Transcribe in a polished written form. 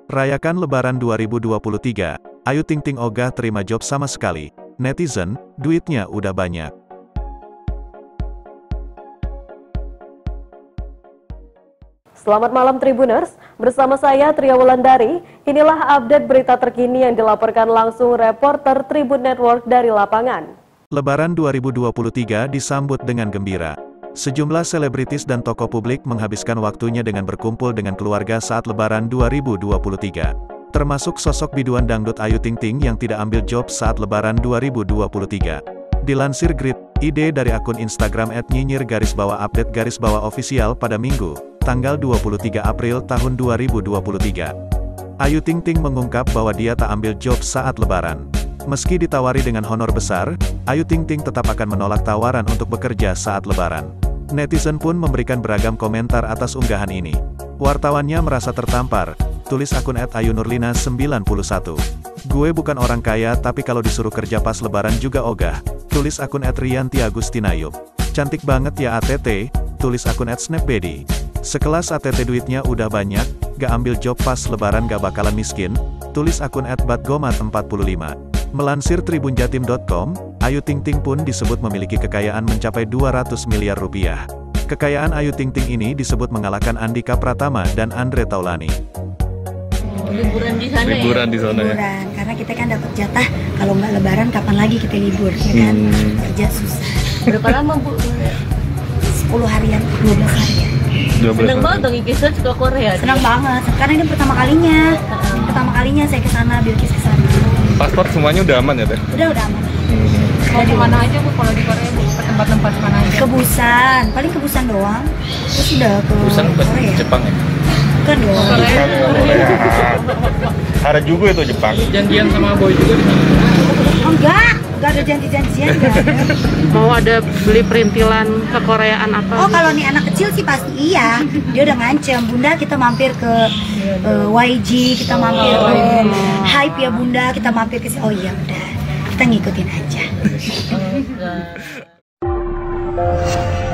Rayakan Lebaran 2023, Ayu Ting Ting ogah terima job sama sekali. Netizen, duitnya udah banyak. Selamat malam Tribuners, bersama saya Tria Wulandari. Inilah update berita terkini yang dilaporkan langsung reporter Tribun Network dari lapangan. Lebaran 2023 disambut dengan gembira. Sejumlah selebritis dan tokoh publik menghabiskan waktunya dengan berkumpul dengan keluarga saat Lebaran 2023. Termasuk sosok biduan dangdut Ayu Ting Ting yang tidak ambil job saat Lebaran 2023. Dilansir Grid, ide dari akun Instagram @nyinyir_update_official pada Minggu, tanggal 23 April tahun 2023. Ayu Ting Ting mengungkap bahwa dia tak ambil job saat Lebaran. Meski ditawari dengan honor besar, Ayu Ting Ting tetap akan menolak tawaran untuk bekerja saat Lebaran. Netizen pun memberikan beragam komentar atas unggahan ini. Wartawannya merasa tertampar, tulis akun @ayunurlina91. Gue bukan orang kaya tapi kalau disuruh kerja pas Lebaran juga ogah, tulis akun @riantiagustinayub. Cantik banget ya ATT, tulis akun @snapbedi. Sekelas ATT duitnya udah banyak, gak ambil job pas Lebaran gak bakalan miskin, tulis akun @batgomat45. Melansir tribunjatim.com, Ayu Ting Ting pun disebut memiliki kekayaan mencapai 200 miliar rupiah. Kekayaan Ayu Ting Ting ini disebut mengalahkan Andika Pratama dan Andre Taulani. Liburan di sana liburan ya? Di sana liburan, ya? karena kita kan dapat jatah kalau nggak Lebaran kapan lagi kita libur, ya kan? Kerja susah. Berapa lama Bu? 10 harian, 12 harian. Seneng banget dong Ikisar ke Korea. Senang banget, karena ini pertama kalinya. Pertama kalinya saya ke sana, Bilkis ke sana. Paspor semuanya udah aman ya Teh? Udah aman. Mau di mana aja Bu kalau di Korea Bu? Tempat-tempat mana aja? Ke Busan, paling ke Busan doang. Terus udah ke Busan bukan Korea. Jepang ya? Bukan dong. Korea. Ada juga itu Jepang. Janjian sama boy juga di sana. Oh, enggak ada janji-janjian, enggak ada. Mau ada beli perintilan kekoreaan apa? Oh, kalau nih anak kecil sih pasti iya. Dia udah ngancem, Bunda kita mampir ke YG, kita mampir ke Hype ya Bunda, kita mampir ke oh iya udah. Kita ngikutin aja.